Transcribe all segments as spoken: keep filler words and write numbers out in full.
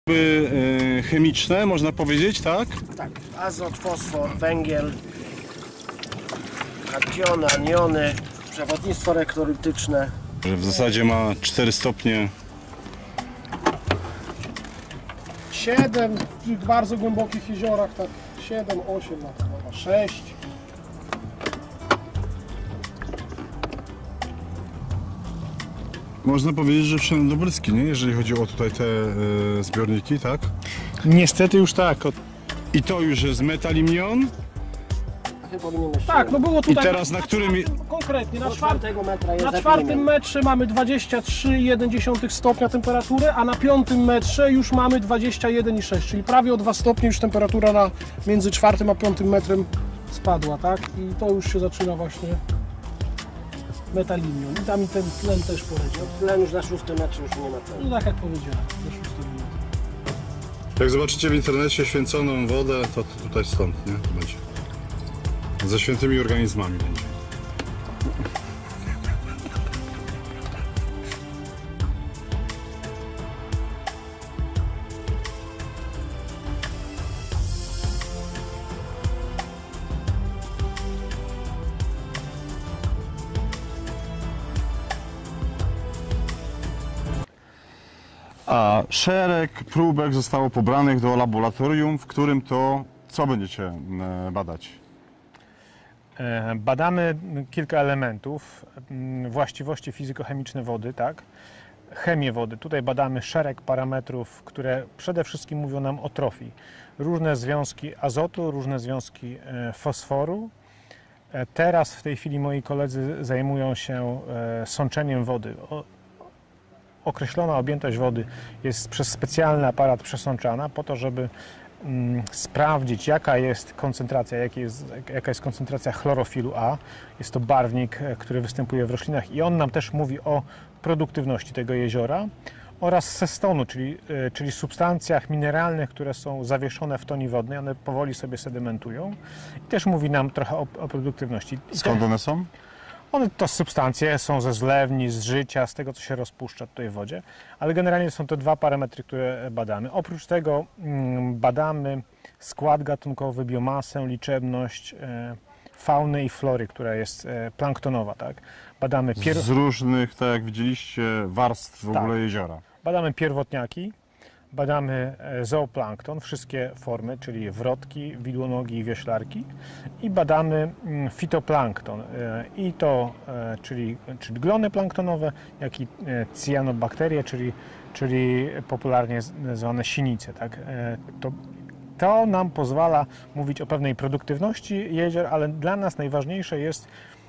Yy, chemiczne, można powiedzieć, tak? Tak, azot, fosfor, węgiel, kationy, aniony, przewodnictwo elektrolytyczne. W zasadzie ma cztery stopnie. siedem w tych bardzo głębokich jeziorach, tak siedem, osiem, na sześć. Można powiedzieć, że wszędobylski, nie? Jeżeli chodzi o tutaj te e, zbiorniki, tak? Niestety już tak. I to już jest metalimion. Tak, no było tutaj. I teraz na którym... Konkretnie, na, Do czwart... czwartego metra jest na czwartym epilimion. metrze mamy dwadzieścia trzy przecinek jeden stopnia temperatury, a na piątym metrze już mamy dwadzieścia jeden przecinek sześć, czyli prawie o dwa stopnie już temperatura na między czwartym a piątym metrem spadła, tak? I to już się zaczyna właśnie metalimion. I tam i ten tlen też poleciał. Tlen już na szóstym metrze już nie ma tlenu. No tak jak powiedziałem, na szóstym metrze. Jak zobaczycie w internecie święconą wodę, to tutaj stąd, nie? Będzie. Ze świętymi organizmami będzie. A szereg próbek zostało pobranych do laboratorium, w którym to co będziecie badać? Badamy kilka elementów, właściwości fizykochemiczne wody, tak? Chemię wody. Tutaj badamy szereg parametrów, które przede wszystkim mówią nam o trofii. Różne związki azotu, różne związki fosforu. Teraz w tej chwili moi koledzy zajmują się sączeniem wody. Określona objętość wody jest przez specjalny aparat przesączana po to, żeby mm, sprawdzić, jaka jest koncentracja, jaka jest, jaka jest koncentracja chlorofilu A. Jest to barwnik, który występuje w roślinach i on nam też mówi o produktywności tego jeziora oraz sestonu, czyli, czyli substancjach mineralnych, które są zawieszone w toni wodnej, one powoli sobie sedimentują i też mówi nam trochę o, o produktywności. Skąd one są? One to substancje są ze zlewni, z życia, z tego, co się rozpuszcza tutaj w wodzie, ale generalnie są to dwa parametry, które badamy. Oprócz tego badamy skład gatunkowy, biomasę, liczebność fauny i flory, która jest planktonowa. Tak? Badamy pier... Z różnych, tak jak widzieliście, warstw w tak. ogóle jeziora. Badamy pierwotniaki, badamy zooplankton, wszystkie formy, czyli wrotki, widłonogi i wioślarki i badamy fitoplankton i to, czyli, czyli glony planktonowe, jak i cyanobakterie, czyli, czyli popularnie zwane sinice. Tak? To, to nam pozwala mówić o pewnej produktywności jezior, ale dla nas najważniejsze jest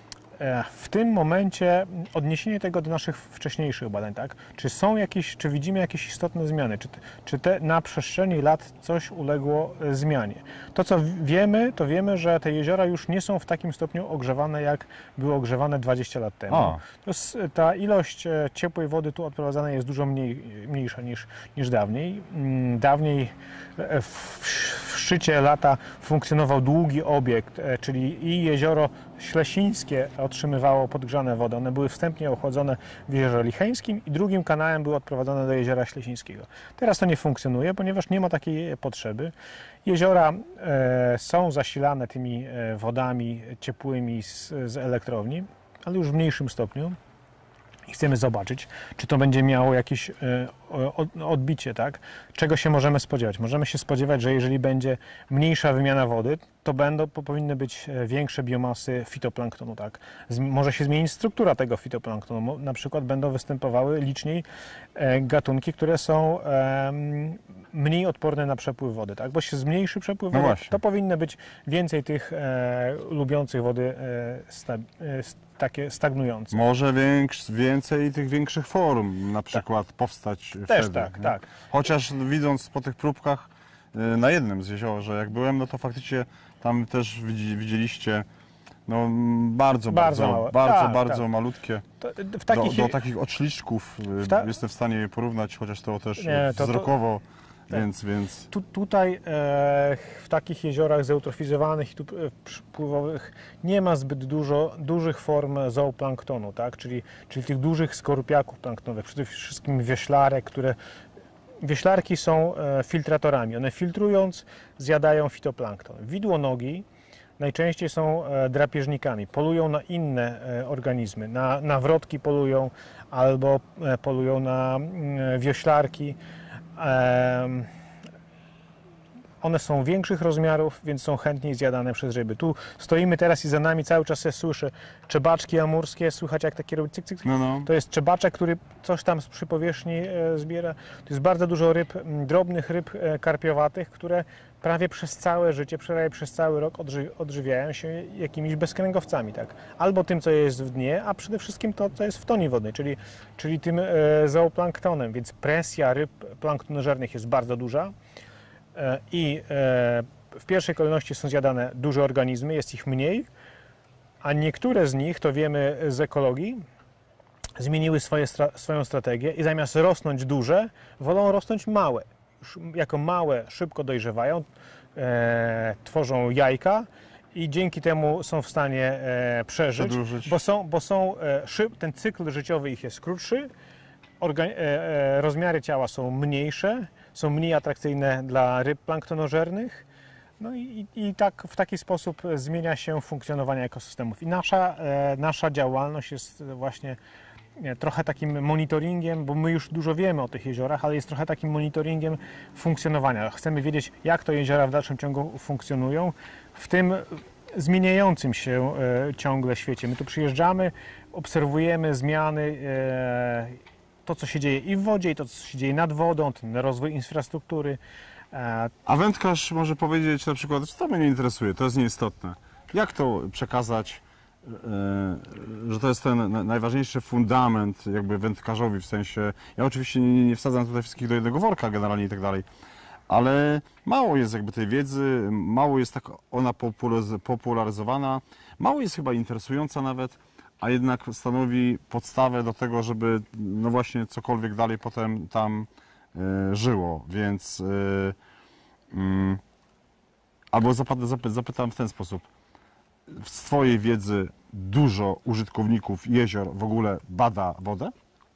w tym momencie odniesienie tego do naszych wcześniejszych badań, tak? Czy są jakieś, czy widzimy jakieś istotne zmiany, czy, czy te na przestrzeni lat coś uległo zmianie. To, co wiemy, to wiemy, że te jeziora już nie są w takim stopniu ogrzewane, jak były ogrzewane dwadzieścia lat temu. To jest, ta ilość ciepłej wody tu odprowadzana jest dużo mniej, mniejsza niż, niż dawniej. Dawniej w, w szczycie lata funkcjonował długi obiekt, czyli i jezioro Ślesińskie otrzymywało podgrzane wody. One były wstępnie ochłodzone w Jeziorze Licheńskim i drugim kanałem były odprowadzone do Jeziora Ślesińskiego. Teraz to nie funkcjonuje, ponieważ nie ma takiej potrzeby. Jeziora e, są zasilane tymi wodami ciepłymi z, z elektrowni, ale już w mniejszym stopniu. I chcemy zobaczyć, czy to będzie miało jakieś odbicie, tak? Czego się możemy spodziewać? Możemy się spodziewać, że jeżeli będzie mniejsza wymiana wody, to będą, powinny być większe biomasy fitoplanktonu, tak? Może się zmienić struktura tego fitoplanktonu, na przykład będą występowały liczniej gatunki, które są mniej odporne na przepływ wody, tak? Bo się zmniejszy przepływ wody, no to powinno być więcej tych e, lubiących wody e, sta, e, takie stagnujące. Może większ, więcej tych większych form na przykład tak. powstać Też wtedy. tak, nie? tak. Chociaż widząc po tych próbkach na jednym z jezior, że jak byłem, no to faktycznie tam też widzieliście no, bardzo, bardzo, bardzo, małe. bardzo, tak, bardzo tak. malutkie. To w takich... do, do takich odszliczków ta... jestem w stanie je porównać, chociaż to też nie, to, wzrokowo. To... Więc, więc... Tu, tutaj e, w takich jeziorach zeutrofizowanych i tu pływowych nie ma zbyt dużo dużych form zooplanktonu, tak? czyli, czyli tych dużych skorupiaków planktonowych, przede wszystkim wioślarek, które wioślarki są e, filtratorami. One filtrując zjadają fitoplankton. Widłonogi najczęściej są e, drapieżnikami. Polują na inne e, organizmy. Na, na wrotki polują albo e, polują na e, wioślarki. E, One są większych rozmiarów, więc są chętniej zjadane przez ryby. Tu stoimy teraz i za nami cały czas się słyszę czebaczki amurskie, słychać jak takie robi cyk, cyk, cyk. No, no. To jest czebaczek, który coś tam przy powierzchni e, zbiera. To jest bardzo dużo ryb, m, drobnych ryb e, karpiowatych, które prawie przez całe życie, prawie przez cały rok odży odżywiają się jakimiś bezkręgowcami. Tak? Albo tym, co jest w dnie, a przede wszystkim to, co jest w tonie wodnej, czyli, czyli tym e, zooplanktonem. Więc presja ryb planktonożernych jest bardzo duża. I w pierwszej kolejności są zjadane duże organizmy, jest ich mniej, a niektóre z nich, to wiemy z ekologii, zmieniły swoje, swoją strategię i zamiast rosnąć duże, wolą rosnąć małe. Już jako małe szybko dojrzewają, e, tworzą jajka i dzięki temu są w stanie e, przeżyć, Przedłużyć. bo są, bo są e, szyb, ten cykl życiowy ich jest krótszy, organ, e, e, rozmiary ciała są mniejsze, są mniej atrakcyjne dla ryb planktonożernych. No i, i tak w taki sposób zmienia się funkcjonowanie ekosystemów. I nasza, e, nasza działalność jest właśnie e, trochę takim monitoringiem, bo my już dużo wiemy o tych jeziorach, ale jest trochę takim monitoringiem funkcjonowania. Chcemy wiedzieć, jak to jeziora w dalszym ciągu funkcjonują w tym zmieniającym się e, ciągle świecie. My tu przyjeżdżamy, obserwujemy zmiany, e, to, co się dzieje i w wodzie, i to, co się dzieje nad wodą, ten rozwój infrastruktury. A wędkarz może powiedzieć na przykład, że to mnie nie interesuje, to jest nieistotne. Jak to przekazać, że to jest ten najważniejszy fundament jakby wędkarzowi, w sensie, ja oczywiście nie, nie wsadzam tutaj wszystkich do jednego worka generalnie i tak dalej, ale mało jest jakby tej wiedzy, mało jest tak ona popularyzowana, mało jest chyba interesująca nawet, a jednak stanowi podstawę do tego, żeby no właśnie cokolwiek dalej potem tam y, żyło, więc y, y, albo zapytam, zapytam w ten sposób. Z Twojej wiedzy dużo użytkowników jezior w ogóle bada wodę?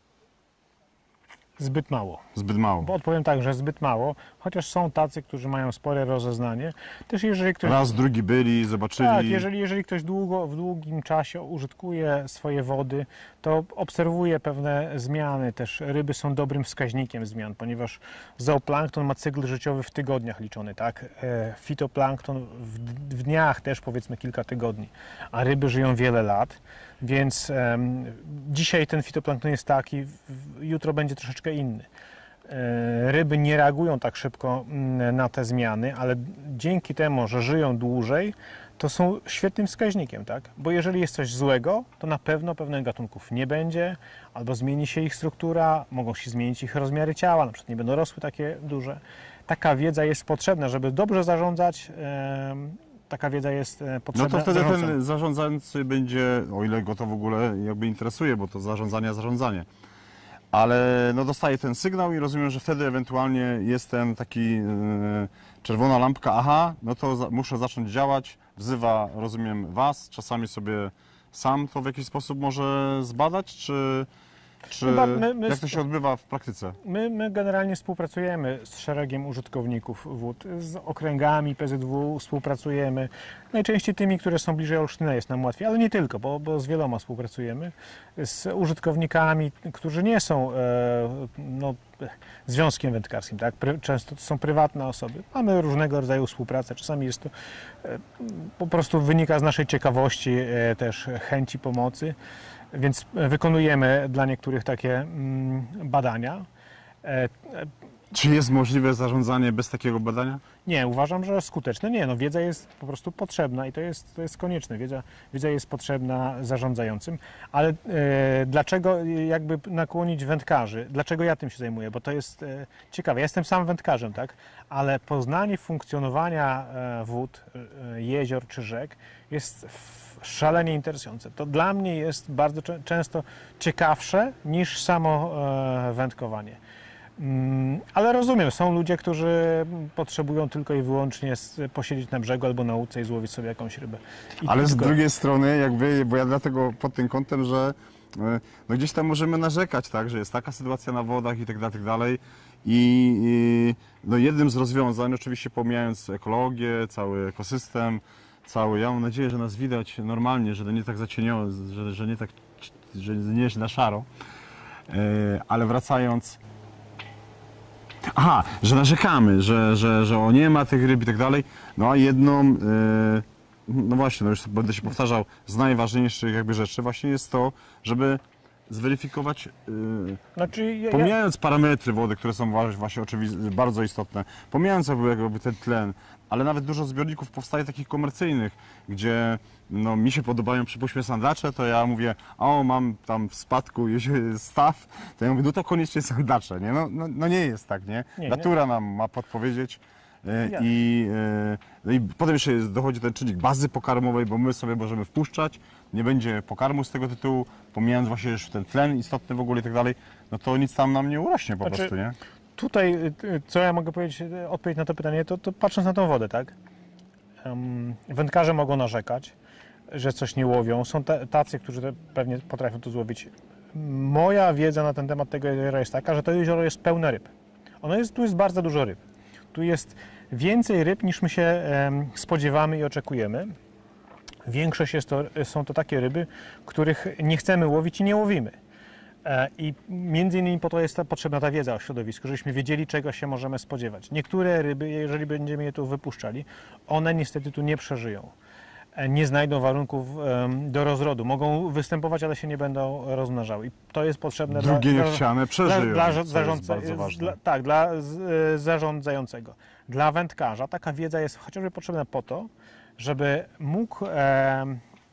Zbyt mało. Zbyt mało. Bo odpowiem tak, że zbyt mało, chociaż są tacy, którzy mają spore rozeznanie. Też jeżeli ktoś... Raz, drugi byli, zobaczyli. Tak, jeżeli, jeżeli ktoś długo, w długim czasie użytkuje swoje wody, to obserwuje pewne zmiany. Też ryby są dobrym wskaźnikiem zmian, ponieważ zooplankton ma cykl życiowy w tygodniach liczony, tak? E, fitoplankton w, w dniach też powiedzmy kilka tygodni, a ryby żyją wiele lat. Więc um, dzisiaj ten fitoplankton jest taki, w, jutro będzie troszeczkę inny. E, ryby nie reagują tak szybko m, na te zmiany, ale dzięki temu, że żyją dłużej, to są świetnym wskaźnikiem, tak? Bo jeżeli jest coś złego, to na pewno pewnych gatunków nie będzie, albo zmieni się ich struktura, mogą się zmienić ich rozmiary ciała, na przykład nie będą rosły takie duże. Taka wiedza jest potrzebna, żeby dobrze zarządzać. E, Taka wiedza jest potrzebna. No to wtedy zarządcom. ten zarządzający będzie, o ile go to w ogóle jakby interesuje, bo to zarządzanie, zarządzanie. Ale no dostaje ten sygnał i rozumiem, że wtedy ewentualnie jest ten taki yy, czerwona lampka, aha, no to za, muszę zacząć działać, wzywa, rozumiem, Was, czasami sobie sam to w jakiś sposób może zbadać, czy, czy Chyba my, my jak to się odbywa w praktyce? My, my generalnie współpracujemy z szeregiem użytkowników wód, z okręgami P Z W współpracujemy, najczęściej tymi, które są bliżej Olsztyna jest nam łatwiej, ale nie tylko, bo, bo z wieloma współpracujemy, z użytkownikami, którzy nie są e, no, związkiem wędkarskim, tak? Często to są prywatne osoby. Mamy różnego rodzaju współpracę, czasami jest to e, po prostu wynika z naszej ciekawości, e, też chęci pomocy. Więc wykonujemy dla niektórych takie mm, badania. E, Czy jest możliwe zarządzanie bez takiego badania? nie, uważam, że skuteczne. Nie, no wiedza jest po prostu potrzebna i to jest, to jest konieczne. Wiedza, wiedza jest potrzebna zarządzającym. Ale e, dlaczego jakby nakłonić wędkarzy? Dlaczego ja tym się zajmuję? Bo to jest e, ciekawe. Ja jestem sam wędkarzem, tak? Ale poznanie funkcjonowania e, wód, e, jezior czy rzek jest w, szalenie interesujące. To dla mnie jest bardzo cze- często ciekawsze niż samo e, wędkowanie. Mm, ale rozumiem, są ludzie, którzy potrzebują tylko i wyłącznie posiedzieć na brzegu albo na łódce i złowić sobie jakąś rybę. I Ale z tylko. drugiej strony, jakby, bo ja dlatego pod tym kątem, że no gdzieś tam możemy narzekać, tak, że jest taka sytuacja na wodach i tak dalej, tak dalej. I, i no jednym z rozwiązań, oczywiście pomijając ekologię, cały ekosystem, cały, ja mam nadzieję, że nas widać normalnie, że to nie tak zacieniowo, że, że nie tak, że nie jest na szaro, yy, ale wracając, aha, że narzekamy, że, że, że o nie ma tych ryb i tak dalej, no a jedną, yy, no właśnie, no już będę się powtarzał, z najważniejszych jakby rzeczy właśnie jest to, żeby zweryfikować, yy, Znaczy, ja, pomijając parametry wody, które są właśnie oczywiście bardzo istotne, pomijając jakby, jakby ten tlen, ale nawet dużo zbiorników powstaje takich komercyjnych, gdzie no, mi się podobają, przypuśćmy, sandacze, to ja mówię, o, mam tam w spadku staw, to ja mówię, no to koniecznie sandacze, nie? No, no, no nie jest tak, nie? Nie, Natura nie. nam ma podpowiedzieć. Ja. I, no i potem jeszcze dochodzi ten czynnik bazy pokarmowej, bo my sobie możemy wpuszczać, nie będzie pokarmu z tego tytułu, pomijając właśnie już ten tlen istotny w ogóle i tak dalej, no to nic tam nam nie urośnie po Znaczy, prostu, nie? Tutaj, co ja mogę powiedzieć, odpowiedź na to pytanie, to, to patrząc na tą wodę, tak? Um, wędkarze mogą narzekać, że coś nie łowią. Są te, tacy, którzy te pewnie potrafią to złowić. Moja wiedza na ten temat tego jeziora jest taka, że to jezioro jest pełne ryb. Ono jest, tu jest bardzo dużo ryb. Tu jest więcej ryb, niż my się um, spodziewamy i oczekujemy. Większość jest to, są to takie ryby, których nie chcemy łowić i nie łowimy. I między innymi po to jest ta, potrzebna ta wiedza o środowisku, żebyśmy wiedzieli, czego się możemy spodziewać. Niektóre ryby, jeżeli będziemy je tu wypuszczali, one niestety tu nie przeżyją. Nie znajdą warunków do rozrodu. Mogą występować, ale się nie będą rozmnażały. I to jest potrzebne Drugie dla, niechciane przeżyją, dla, dla, co zarządca, jest bardzo ważne. dla, tak, dla z, zarządzającego. Dla wędkarza taka wiedza jest chociażby potrzebna po to, żeby mógł e,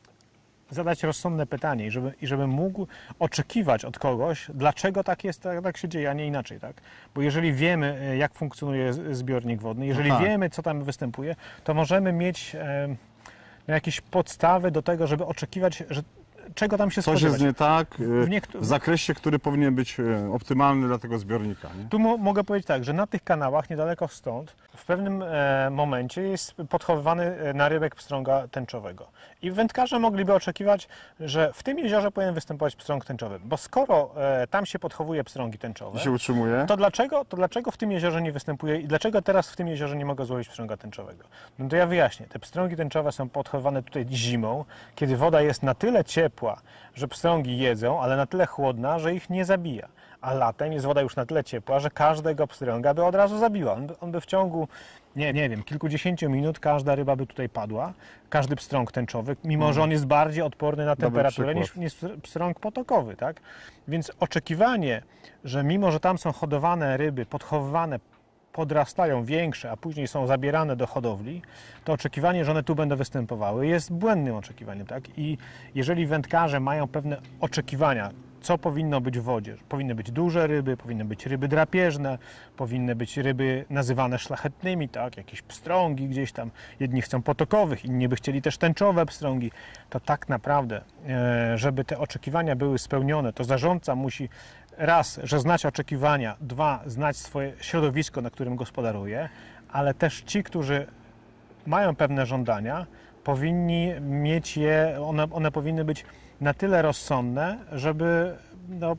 zadać rozsądne pytanie i żeby, i żeby mógł oczekiwać od kogoś, dlaczego tak jest, tak, tak się dzieje, a nie inaczej, tak? Bo jeżeli wiemy, jak funkcjonuje zbiornik wodny, jeżeli no tak. wiemy, co tam występuje, to możemy mieć e, jakieś podstawy do tego, żeby oczekiwać, że czego tam się Coś spodziewać. jest nie tak W w, niektó- w zakresie, który powinien być e, optymalny dla tego zbiornika, nie? Tu mo mogę powiedzieć tak, że na tych kanałach, niedaleko stąd, w pewnym e, momencie jest podchowywany narybek pstrąga tęczowego. I wędkarze mogliby oczekiwać, że w tym jeziorze powinien występować pstrąg tęczowy. Bo skoro e, tam się podchowuje pstrągi tęczowe, I się utrzymuje. to dlaczego, to dlaczego w tym jeziorze nie występuje i dlaczego teraz w tym jeziorze nie mogę złowić pstrąga tęczowego? No to ja wyjaśnię. Te pstrągi tęczowe są podchowywane tutaj zimą, kiedy woda jest na tyle ciepła, że pstrągi jedzą, ale na tyle chłodna, że ich nie zabija. A latem jest woda już na tyle ciepła, że każdego pstrąga by od razu zabiła. On by, on by w ciągu, nie, nie wiem, kilkudziesięciu minut każda ryba by tutaj padła, każdy pstrąg tęczowy, mimo że on jest bardziej odporny na temperaturę niż, niż pstrąg potokowy, tak? Więc oczekiwanie, że mimo że tam są hodowane ryby, podchowywane, podrastają większe, a później są zabierane do hodowli, to oczekiwanie, że one tu będą występowały, jest błędnym oczekiwaniem, tak? I jeżeli wędkarze mają pewne oczekiwania, co powinno być w wodzie, powinny być duże ryby, powinny być ryby drapieżne, powinny być ryby nazywane szlachetnymi, tak? Jakieś pstrągi gdzieś tam, jedni chcą potokowych, inni by chcieli też tęczowe pstrągi, to tak naprawdę, żeby te oczekiwania były spełnione, to zarządca musi raz, że znać oczekiwania, dwa, znać swoje środowisko, na którym gospodaruje, ale też ci, którzy mają pewne żądania, powinni mieć je, one, one powinny być na tyle rozsądne, żeby, no,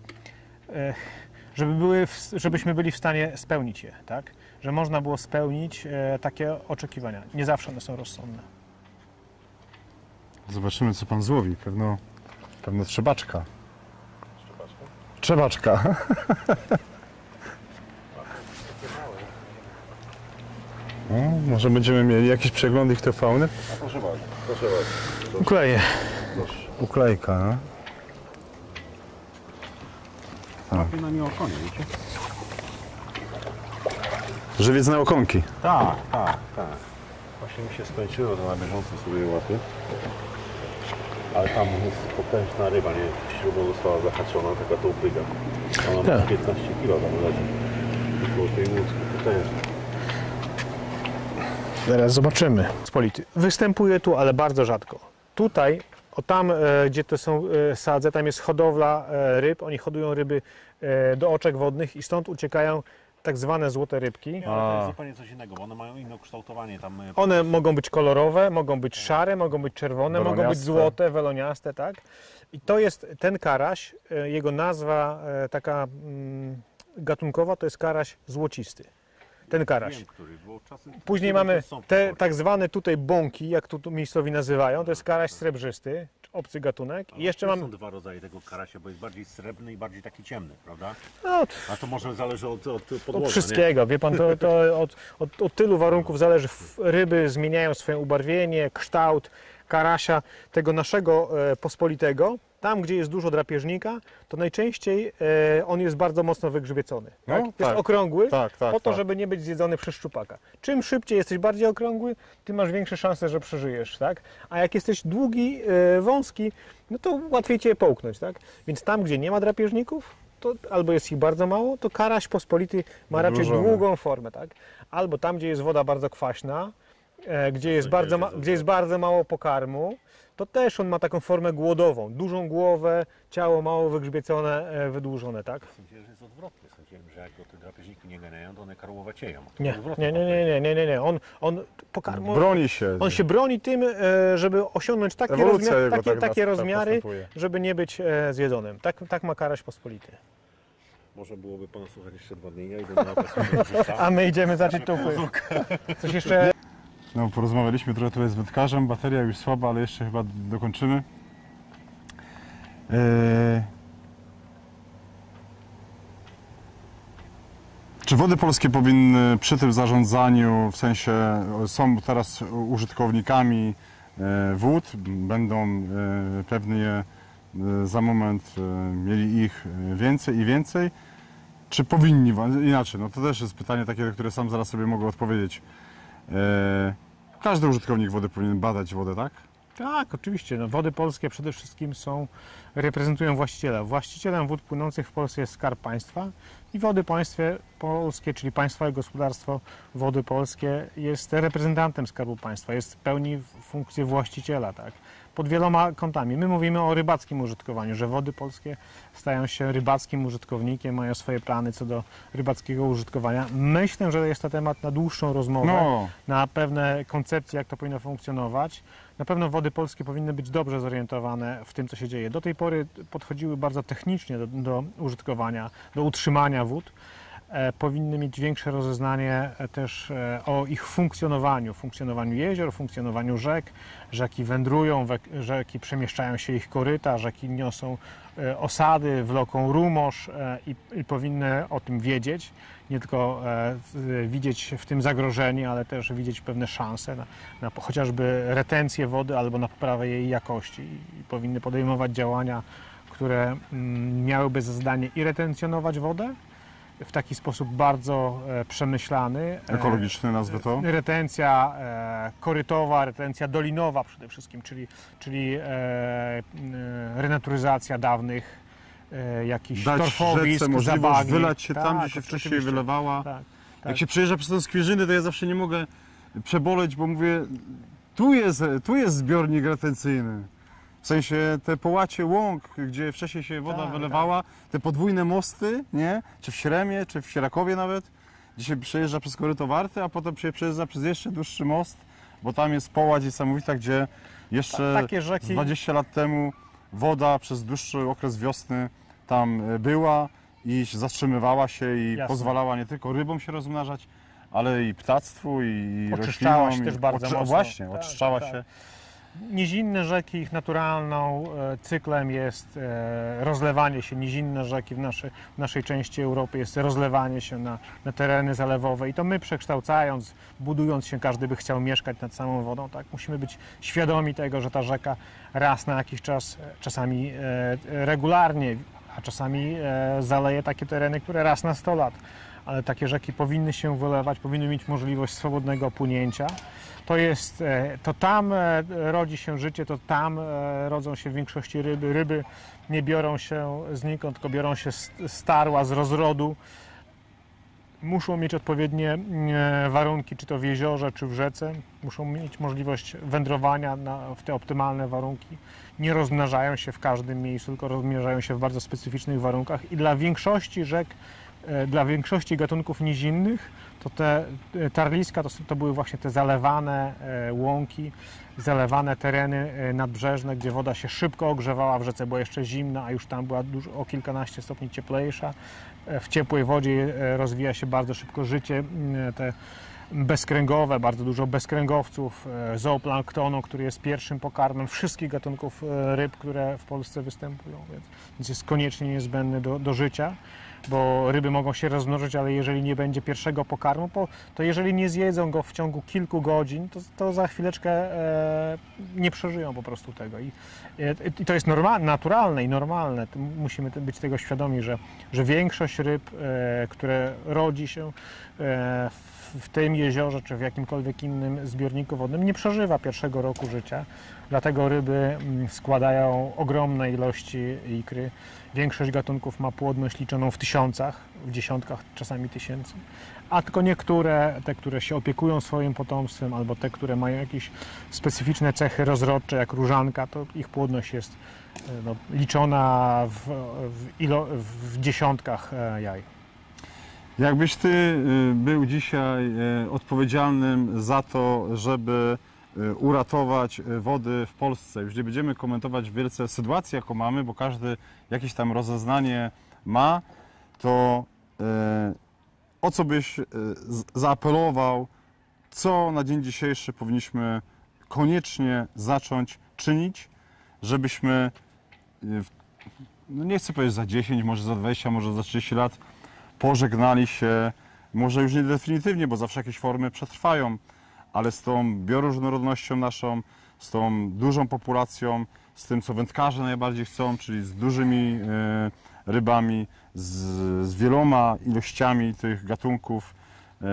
żeby były, żebyśmy byli w stanie spełnić je, tak? Że można było spełnić takie oczekiwania. Nie zawsze one są rozsądne. Zobaczymy, co pan złowi. Pewno, pewno trzebaczka. Trzebaczka. No, może będziemy mieli jakiś przegląd ich te fauny? Proszę bardzo, proszę bardzo. Ukleję. Uklejka, no. Tak. Na nie okonie, wiecie? Żywiec na okonki. Tak, tak, tak. Właśnie mi się skończyło, to na bieżąco sobie łapię. Ale tam jest potężna ryba, nie? Śrubą została zahaczona, taka to upryga. Ona ma Tak. piętnaście kilo tam leży. Koło tej łódzki, potężna. Zaraz zobaczymy. Spolity. Występuje tu, ale bardzo rzadko. Tutaj, o tam, e, gdzie to są e, sadze, tam jest hodowla e, ryb. Oni hodują ryby e, do oczek wodnych i stąd uciekają tak zwane złote rybki. Nie, ale to jest zupełnie coś innego, bo one mają inne ukształtowanie tam. e, One mogą być kolorowe, mogą być szare, mogą być czerwone, mogą być Weloniaste. złote, weloniaste, tak? I to jest ten karaś, e, jego nazwa e, taka mm, gatunkowa to jest karaś złocisty. Ten karaś. Wiem, który, bo czasem Później które mamy są w te porcie. tak zwane tutaj bąki, jak tu, tu miejscowi nazywają, to jest karaś srebrzysty, obcy gatunek. I jeszcze Tu mamy, są dwa rodzaje tego karasia, bo jest bardziej srebrny i bardziej taki ciemny, prawda? no, A to może zależy od, od podłoża, od nie? wszystkiego, wie pan, to, to od, od, od tylu warunków zależy. F- Ryby zmieniają swoje ubarwienie, kształt karasia, tego naszego e, pospolitego. Tam, gdzie jest dużo drapieżnika, to najczęściej e, on jest bardzo mocno wygrzbiecony. No, Tak? Jest tak. okrągły, Tak, tak, po to, tak. żeby nie być zjedzony przez szczupaka. Czym szybciej jesteś bardziej okrągły, tym masz większe szanse, że przeżyjesz, tak? A jak jesteś długi, e, wąski, no to łatwiej cię połknąć, tak? Więc tam, gdzie nie ma drapieżników, to albo jest ich bardzo mało, to karaś pospolity ma raczej Wydłużony. długą formę, tak? Albo tam, gdzie jest woda bardzo kwaśna, e, gdzie, jest bardzo ma, gdzie jest bardzo mało pokarmu, to też on ma taką formę głodową. Dużą głowę, ciało mało wygrzbiecone, e, wydłużone, tak? Sądziłem, że jest odwrotnie. Sądziłem, że jak go te drapieżniki nie ganiają, to one karłowacieją. Nie, Odwrotnie nie, nie, nie, nie, nie, nie, nie. On, on pokarmu, Broni się. on się broni tym, e, żeby osiągnąć takie, Ewolucja rozmiar, jego takie, tak takie nas- rozmiary, postępuje. żeby nie być e, zjedzonym. Tak, tak ma karaś pospolity. Może byłoby pana słuchać jeszcze dwa dni, ja idę na was. A my idziemy zacząć tupy. Coś jeszcze? No, porozmawialiśmy trochę tutaj z wędkarzem, bateria już słaba, ale jeszcze chyba dokończymy. Eee... Czy Wody Polskie powinny przy tym zarządzaniu, w sensie są teraz użytkownikami e, wód, będą e, pewnie e, za moment e, mieli ich więcej i więcej, czy powinni, inaczej, no to też jest pytanie takie, na które sam zaraz sobie mogę odpowiedzieć. E, każdy użytkownik wody powinien badać wodę, tak? Tak, oczywiście. No, Wody Polskie przede wszystkim są, reprezentują właściciela. Właścicielem wód płynących w Polsce jest Skarb Państwa i Wody Państwie Polskie, czyli Państwowe Gospodarstwo Wody Polskie jest reprezentantem Skarbu Państwa, jest pełni funkcję właściciela, tak? Pod wieloma kątami. My mówimy o rybackim użytkowaniu, że Wody Polskie stają się rybackim użytkownikiem, mają swoje plany co do rybackiego użytkowania. Myślę, że jest to temat na dłuższą rozmowę, No. na pewne koncepcje, jak to powinno funkcjonować. Na pewno Wody Polskie powinny być dobrze zorientowane w tym, co się dzieje. Do tej pory podchodziły bardzo technicznie do, do użytkowania, do utrzymania wód. E, powinny mieć większe rozeznanie e, też e, o ich funkcjonowaniu, funkcjonowaniu jezior, funkcjonowaniu rzek. Rzeki wędrują, wek- rzeki przemieszczają się ich koryta, rzeki niosą e, osady, wloką rumosz e, i, i powinny o tym wiedzieć. Nie tylko e, z- widzieć w tym zagrożenie, ale też widzieć pewne szanse na, na po- chociażby retencję wody albo na poprawę jej jakości. I, i powinny podejmować działania, które mm, miałyby za zadanie i retencjonować wodę, w taki sposób bardzo e, przemyślany. E, Ekologiczny nazwę to. Retencja e, korytowa, retencja dolinowa przede wszystkim, czyli, czyli e, e, renaturyzacja dawnych e, jakichś Dać torfowisk, rzece możliwość zabagni. wylać się tam, Tak, gdzie się wcześniej oczywiście. wylewała. Tak, tak. Jak się przejeżdża przez te skwierzyny, to ja zawsze nie mogę przeboleć, bo mówię, tu jest, tu jest zbiornik retencyjny. W sensie te połacie łąk, gdzie wcześniej się woda Tak, wylewała, te podwójne mosty, nie? Czy w Śremie, czy w Sierakowie nawet, gdzie się przejeżdża przez koryto Warty, a potem się przejeżdża przez jeszcze dłuższy most, bo tam jest połać niesamowita, gdzie jeszcze Ta- takie rzeki- z dwadzieścia lat temu woda przez dłuższy okres wiosny tam e, była i zatrzymywała się i Jasne. pozwalała nie tylko rybom się rozmnażać, ale i ptactwu, i Oczyszczała roślinom. się i też bardzo oczy- mocno. Właśnie, Tak, oczyszczała tak. się. Nizinne rzeki, ich naturalną e, cyklem jest e, rozlewanie się. Nizinne rzeki w naszej, w naszej części Europy jest rozlewanie się na, na tereny zalewowe i to my przekształcając, budując się, każdy by chciał mieszkać nad samą wodą, tak? Musimy być świadomi tego, że ta rzeka raz na jakiś czas, e, czasami e, regularnie, a czasami e, zaleje takie tereny, które raz na sto lat. Ale takie rzeki powinny się wylewać, powinny mieć możliwość swobodnego płynięcia. To jest, e, to tam e, rodzi się życie, to tam e, rodzą się w większości ryby. Ryby nie biorą się znikąd, tylko biorą się z starła, z rozrodu. Muszą mieć odpowiednie e, warunki, czy to w jeziorze, czy w rzece. Muszą mieć możliwość wędrowania na, w te optymalne warunki. Nie rozmnażają się w każdym miejscu, tylko rozmnażają się w bardzo specyficznych warunkach. I dla większości rzek e, dla większości gatunków nizinnych to te e, tarliska to, to były właśnie te zalewane e, łąki, zalewane tereny e, nadbrzeżne, gdzie woda się szybko ogrzewała, w rzece była jeszcze zimna, a już tam była dużo, o kilkanaście stopni cieplejsza. E, w ciepłej wodzie e, rozwija się bardzo szybko życie, e, te bezkręgowe, bardzo dużo bezkręgowców, e, zooplanktonu, który jest pierwszym pokarmem wszystkich gatunków e, ryb, które w Polsce występują, więc, więc jest koniecznie niezbędny do, do życia, bo ryby mogą się rozmnożyć, ale jeżeli nie będzie pierwszego pokarmu, to, to jeżeli nie zjedzą go w ciągu kilku godzin, to, to za chwileczkę e, nie przeżyją po prostu tego. I, i to jest normal, naturalne i normalne. Musimy być tego świadomi, że, że większość ryb, e, które rodzi się e, w w tym jeziorze czy w jakimkolwiek innym zbiorniku wodnym nie przeżywa pierwszego roku życia. Dlatego ryby składają ogromne ilości ikry. Większość gatunków ma płodność liczoną w tysiącach, w dziesiątkach, czasami tysięcy. A tylko niektóre, te, które się opiekują swoim potomstwem, albo te, które mają jakieś specyficzne cechy rozrodcze, jak różanka, to ich płodność jest no, liczona w, w, ilo, w dziesiątkach jaj. Jakbyś ty był dzisiaj odpowiedzialnym za to, żeby uratować wody w Polsce, już nie będziemy komentować wielce sytuację, jaką mamy, bo każdy jakieś tam rozeznanie ma, to o co byś zaapelował, co na dzień dzisiejszy powinniśmy koniecznie zacząć czynić, żebyśmy, no nie chcę powiedzieć za dziesięć, może za dwadzieścia, może za trzydzieści lat, pożegnali się, może już nie definitywnie, bo zawsze jakieś formy przetrwają, ale z tą bioróżnorodnością naszą, z tą dużą populacją, z tym, co wędkarze najbardziej chcą, czyli z dużymi y, rybami, z, z wieloma ilościami tych gatunków y,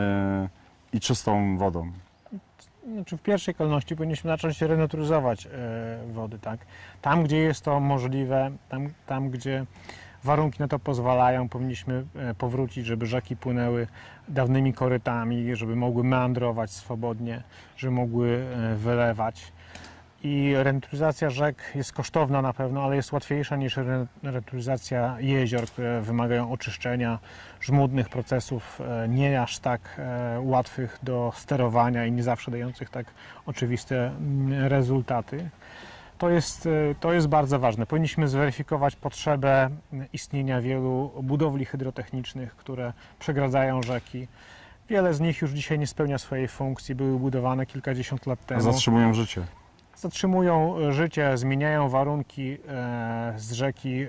i czystą wodą. Znaczy w pierwszej kolejności powinniśmy zacząć renaturyzować y, wody, tak? Tam, gdzie jest to możliwe, tam, tam gdzie warunki na to pozwalają, powinniśmy powrócić, żeby rzeki płynęły dawnymi korytami, żeby mogły meandrować swobodnie, żeby mogły wylewać. I renaturyzacja rzek jest kosztowna na pewno, ale jest łatwiejsza niż renaturyzacja jezior, które wymagają oczyszczenia, żmudnych procesów, nie aż tak łatwych do sterowania i nie zawsze dających tak oczywiste rezultaty. To jest, to jest bardzo ważne. Powinniśmy zweryfikować potrzebę istnienia wielu budowli hydrotechnicznych, które przegradzają rzeki. Wiele z nich już dzisiaj nie spełnia swojej funkcji, były budowane kilkadziesiąt lat temu. Zatrzymują życie. Zatrzymują życie, zmieniają warunki z rzeki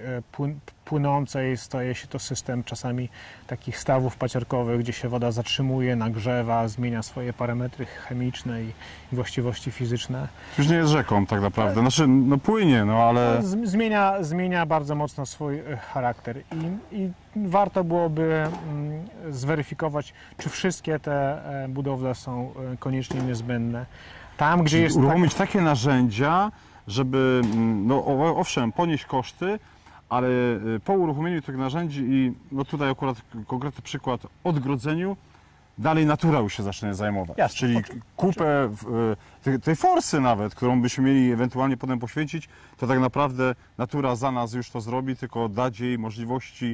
płynącej, staje się to system czasami takich stawów paciorkowych, gdzie się woda zatrzymuje, nagrzewa, zmienia swoje parametry chemiczne i właściwości fizyczne. Już nie jest rzeką tak naprawdę, znaczy no płynie, no ale... Zmienia, zmienia bardzo mocno swój charakter i, i warto byłoby zweryfikować, czy wszystkie te budowle są koniecznie niezbędne. Tam, gdzie jest uruchomić tak... takie narzędzia, żeby, no owszem, ponieść koszty, ale po uruchomieniu tych narzędzi i no tutaj akurat konkretny przykład, odgrodzeniu, dalej natura już się zacznie zajmować. Jasne, Czyli oczy, kupę w, tej, tej forsy nawet, którą byśmy mieli ewentualnie potem poświęcić, to tak naprawdę natura za nas już to zrobi, tylko dać jej możliwości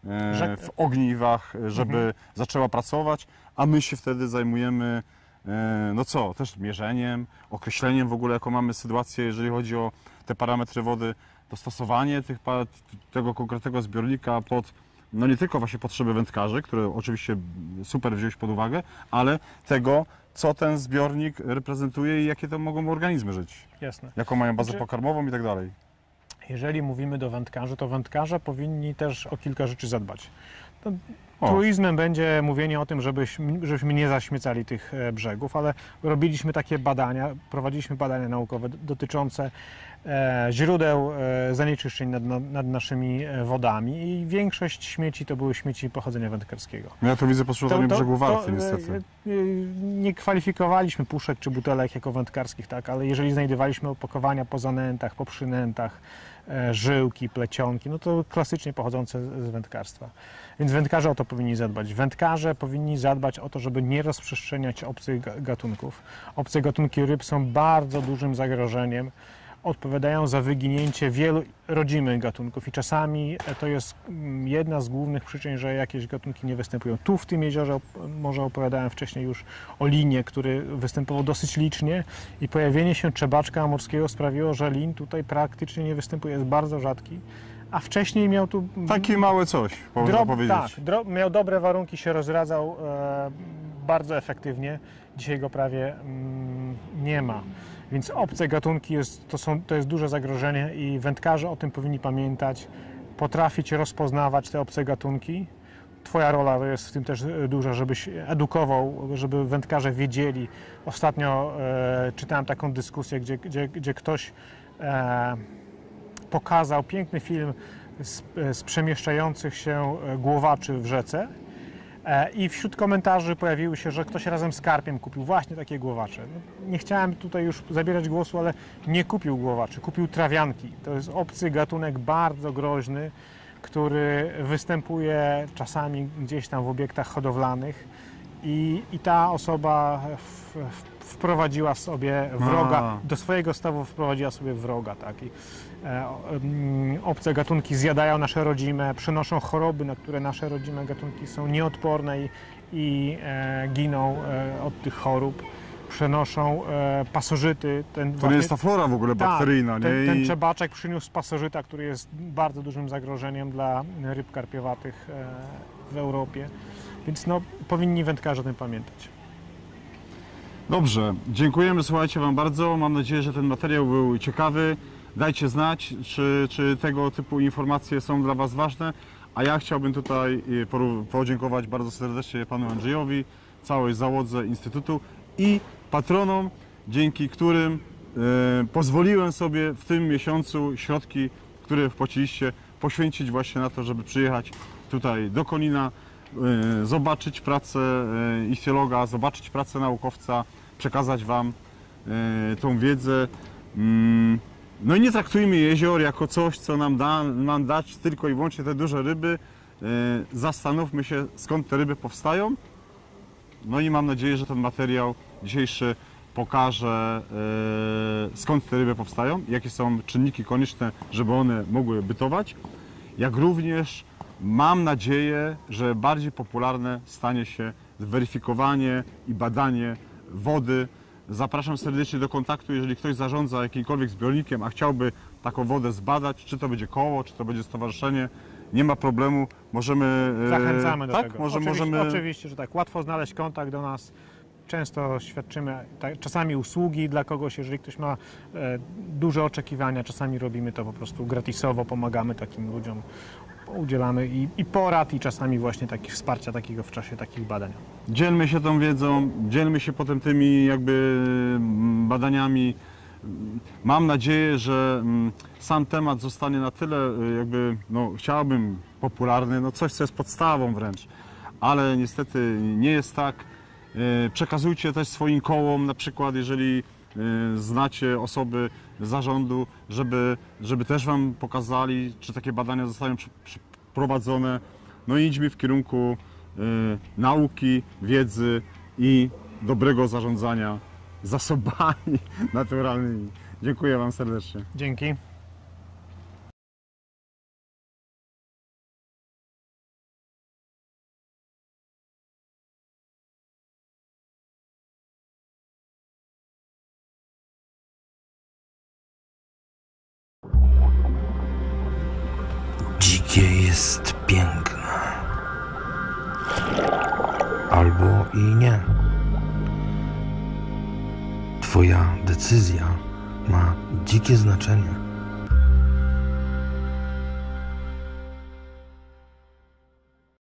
e, w ogniwach, żeby mhm. zaczęła pracować, a my się wtedy zajmujemy no co, też mierzeniem, określeniem w ogóle, jaką mamy sytuację, jeżeli chodzi o te parametry wody, dostosowanie tych, tego konkretnego zbiornika pod, no nie tylko właśnie potrzeby wędkarzy, które oczywiście super wziąć pod uwagę, ale tego, co ten zbiornik reprezentuje i jakie to mogą organizmy żyć. Jasne. Jaką mają bazę Znaczy, pokarmową i tak dalej. Jeżeli mówimy do wędkarzy, to wędkarze powinni też o kilka rzeczy zadbać. To truizmem będzie mówienie o tym, żebyśmy, żebyśmy nie zaśmiecali tych brzegów, ale robiliśmy takie badania, prowadziliśmy badania naukowe dotyczące e, źródeł e, zanieczyszczeń nad, nad naszymi wodami i większość śmieci to były śmieci pochodzenia wędkarskiego. Ja to widzę po sprzątaniu brzegu Warty, niestety. E, e, nie kwalifikowaliśmy puszek czy butelek jako wędkarskich, tak, ale jeżeli znajdowaliśmy opakowania po zanętach, po przynętach, e, żyłki, plecionki, no to klasycznie pochodzące z wędkarstwa. Więc wędkarze o to powinni zadbać. Wędkarze powinni zadbać o to, żeby nie rozprzestrzeniać obcych gatunków. Obce gatunki ryb są bardzo dużym zagrożeniem. odpowiadają za wyginięcie wielu rodzimych gatunków i czasami to jest jedna z głównych przyczyn, że jakieś gatunki nie występują. Tu w tym jeziorze może opowiadałem wcześniej już o linie, który występował dosyć licznie i pojawienie się trzebaczka morskiego sprawiło, że lin tutaj praktycznie nie występuje, jest bardzo rzadki, a wcześniej miał tu... Takie małe coś, można Drob, powiedzieć. tak, dro, miał dobre warunki, się rozradzał e, bardzo efektywnie. Dzisiaj go prawie mm, nie ma. Więc obce gatunki jest, to, są, to jest duże zagrożenie i wędkarze o tym powinni pamiętać, potrafić rozpoznawać te obce gatunki. Twoja rola jest w tym też duża, żebyś edukował, żeby wędkarze wiedzieli. Ostatnio e, czytałem taką dyskusję, gdzie, gdzie, gdzie ktoś e, pokazał piękny film z, z przemieszczających się głowaczy w rzece i wśród komentarzy pojawiły się, że ktoś razem z karpiem kupił właśnie takie głowacze. Nie chciałem tutaj już zabierać głosu, ale nie kupił głowaczy, kupił trawianki. To jest obcy gatunek bardzo groźny, który występuje czasami gdzieś tam w obiektach hodowlanych i, i ta osoba w, w, wprowadziła sobie wroga, A. do swojego stawu wprowadziła sobie wroga. Tak? I, e, um, obce gatunki zjadają nasze rodzime, przynoszą choroby, na które nasze rodzime gatunki są nieodporne i, i e, giną e, od tych chorób. Przenoszą e, pasożyty. Ten To właśnie, nie jest ta flora w ogóle bakteryjna, tak, nie? ten, ten I- trzebaczek przyniósł pasożyta, który jest bardzo dużym zagrożeniem dla ryb karpiowatych e, w Europie. Więc no, powinni wędkarze o tym pamiętać. Dobrze, dziękujemy, słuchajcie Wam bardzo. Mam nadzieję, że ten materiał był ciekawy. Dajcie znać, czy, czy tego typu informacje są dla Was ważne. A ja chciałbym tutaj poru- podziękować bardzo serdecznie Panu Andrzejowi, całej załodze Instytutu i patronom, dzięki którym e, pozwoliłem sobie w tym miesiącu środki, które wpłaciliście, poświęcić właśnie na to, żeby przyjechać tutaj do Konina, e, zobaczyć pracę e, ichtiologa, zobaczyć pracę naukowca, przekazać Wam e, tą wiedzę. Mm, no i nie traktujmy jezior jako coś, co nam da nam dać tylko i wyłącznie te duże ryby. E, zastanówmy się, skąd te ryby powstają. No i mam nadzieję, że ten materiał dzisiejszy pokaże, e, skąd te ryby powstają, jakie są czynniki konieczne, żeby one mogły bytować. Jak również mam nadzieję, że bardziej popularne stanie się weryfikowanie i badanie wody. Zapraszam serdecznie do kontaktu, jeżeli ktoś zarządza jakimkolwiek zbiornikiem, a chciałby taką wodę zbadać, czy to będzie koło, czy to będzie stowarzyszenie, nie ma problemu, możemy... e, Zachęcamy do tak? tego. Może, oczywiście, możemy... oczywiście, że tak. Łatwo znaleźć kontakt do nas. Często świadczymy tak, czasami usługi dla kogoś, jeżeli ktoś ma e, duże oczekiwania, czasami robimy to po prostu gratisowo, pomagamy takim ludziom, udzielamy i, i porad, i czasami właśnie takich wsparcia takiego w czasie takich badań. Dzielmy się tą wiedzą, dzielmy się potem tymi jakby mm, badaniami. Mam nadzieję, że mm, sam temat zostanie na tyle y, jakby, no chciałbym popularny, no coś co jest podstawą wręcz, ale niestety nie jest tak. Y, Przekazujcie też swoim kołom, na przykład jeżeli y, znacie osoby z zarządu, żeby, żeby też Wam pokazali, czy takie badania zostają przy- przeprowadzone. No i idźmy w kierunku y, nauki, wiedzy i dobrego zarządzania zasobami naturalnymi. Dziękuję Wam serdecznie. Dzięki. Dzikie jest piękne. Albo i nie. Twoja decyzja ma dzikie znaczenie.